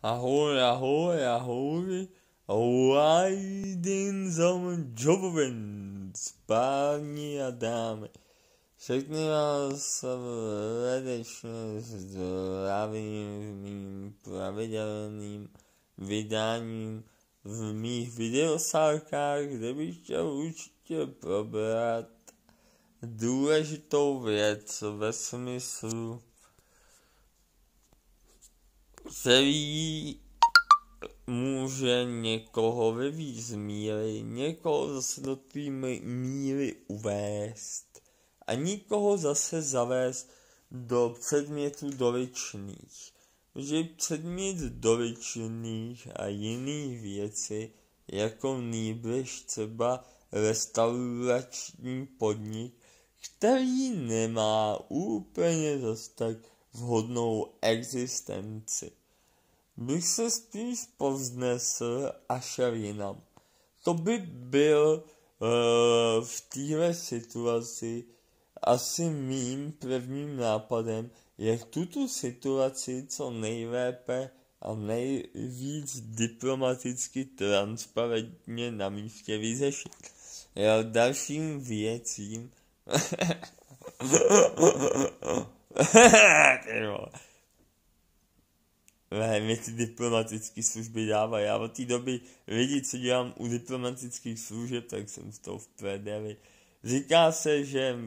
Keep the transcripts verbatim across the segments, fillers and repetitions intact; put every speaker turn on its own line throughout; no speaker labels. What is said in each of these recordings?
Ahoj, ahoj, ahoj, Ladies and gentlemen, páni a dámy. Všechny vás srdečně zdravím mým pravidelným vydáním v mých videosálkách, kde bych chtěl určitě probrat důležitou věc ve smyslu, který může někoho vyvést z míry, někoho zase do té míry uvést a nikoho zase zavést do předmětů dotyčných. Protože předmět dotyčných a jiných věcí, jako nýbrž třeba restaurační podnik, který nemá úplně zase tak vhodnou existenci, bych se spíš povznesl a šel jinam. To by byl uh, v téhle situaci asi mým prvním nápadem, jak tuto situaci co nejlépe a nejvíc diplomaticky transparentně na místě vyřešit. Já dalším věcím Ne, mě ty diplomatické služby dávají. Já od té doby lidi, co dělám u diplomatických služeb, tak jsem z toho v prdeli. Říká se, že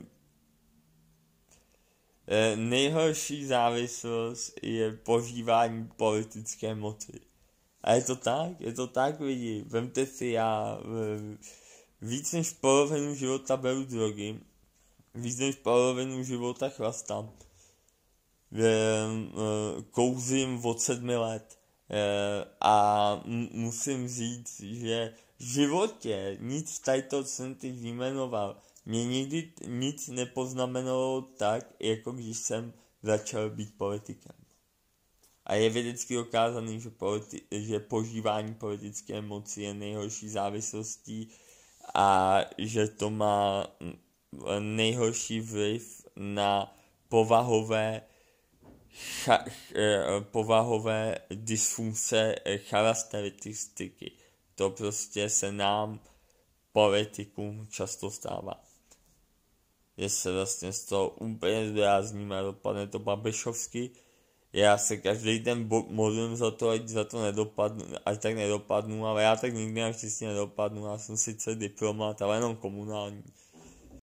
nejhorší závislost je požívání politické moci. A je to tak, je to tak, lidi. Vemte si, já víc než polovinu života beru drogy, víc než polovinu života chlastám. Kouřím od sedmi let a musím říct, že v životě nic tady to, co jsem teď vyjmenoval, mě nikdy nic nepoznamenalo tak, jako když jsem začal být politikem. A je vědecky dokázaný, že, politi- že požívání politické moci je nejhorší závislostí a že to má nejhorší vliv na povahové Cha, povahové dysfunkce charakteristiky. To prostě se nám politikům často stává. Že se vlastně z toho úplně zdrázníme a dopadne to babišovsky. Já se každý den modlím za to, ať za to nedopadnu, ať tak nedopadnu, ale já tak nikdy naštěstí nedopadnu. Já jsem sice diplomat, ale jenom komunální.